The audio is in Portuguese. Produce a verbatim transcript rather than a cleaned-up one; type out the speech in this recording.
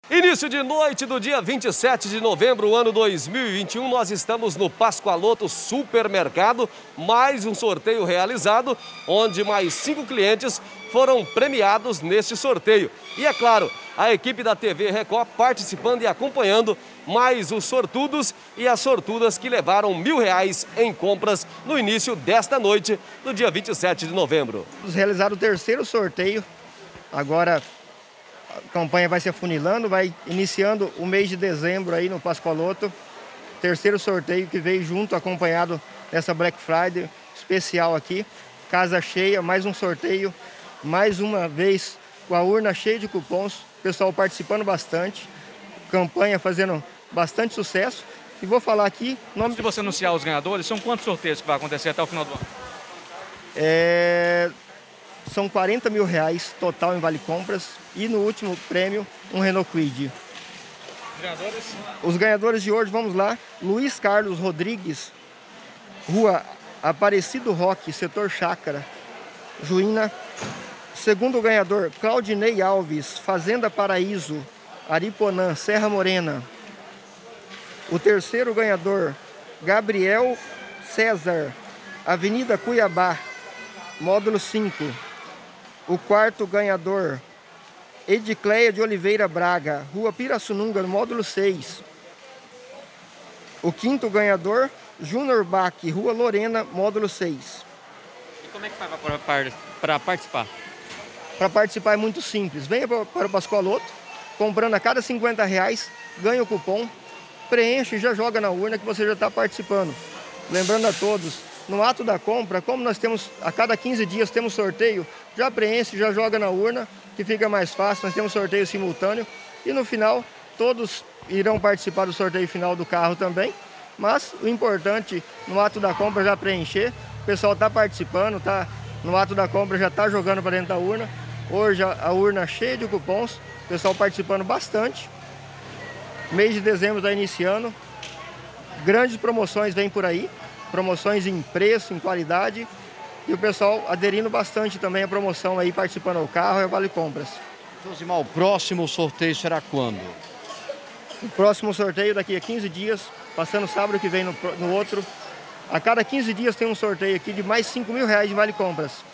Início de noite do dia vinte e sete de novembro, ano dois mil e vinte e um, nós estamos no Pascoaloto Supermercado, mais um sorteio realizado, onde mais cinco clientes foram premiados neste sorteio. E é claro, a equipe da T V Record participando e acompanhando mais os sortudos e as sortudas que levaram mil reais em compras no início desta noite, do dia vinte e sete de novembro. Vamos realizar o terceiro sorteio, agora a campanha vai se afunilando, vai iniciando o mês de dezembro aí no Pascoaloto. Terceiro sorteio que veio junto, acompanhado dessa Black Friday especial aqui. Casa cheia, mais um sorteio, mais uma vez com a urna cheia de cupons. Pessoal participando bastante, campanha fazendo bastante sucesso. E vou falar aqui... Nome Se você anunciar os ganhadores, são quantos sorteios que vai acontecer até o final do ano? É... São quarenta mil reais total em Vale Compras e no último prêmio um Renault Kwid. Ganhadores? Os ganhadores de hoje, vamos lá. Luiz Carlos Rodrigues, Rua Aparecido Roque, setor Chácara, Juína. Segundo ganhador, Claudinei Alves, Fazenda Paraíso, Ariponã, Serra Morena. O terceiro ganhador, Gabriel César, Avenida Cuiabá, módulo cinco. O quarto ganhador, Edicleia de Oliveira Braga, Rua Pirassununga, módulo seis. O quinto ganhador, Júnior Bach, Rua Lorena, módulo seis. E como é que faz para participar? Para participar é muito simples. Venha para o Pascoaloto, comprando a cada cinquenta reais, ganha o cupom, preenche e já joga na urna que você já está participando. Lembrando a todos, no ato da compra, como nós temos, a cada quinze dias temos sorteio, já preenche, já joga na urna, que fica mais fácil, nós temos sorteio simultâneo. E no final, todos irão participar do sorteio final do carro também. Mas o importante, no ato da compra, já preencher. O pessoal está participando, tá, no ato da compra já está jogando para dentro da urna. Hoje a urna cheia de cupons, o pessoal participando bastante. Mês de dezembro está iniciando. Grandes promoções vêm por aí. Promoções em preço, em qualidade, e o pessoal aderindo bastante também à promoção aí, participando ao carro e ao Vale Compras. Josimar, o próximo sorteio será quando? O próximo sorteio daqui a quinze dias, passando sábado que vem no, no outro. A cada quinze dias tem um sorteio aqui de mais cinco mil reais de Vale Compras.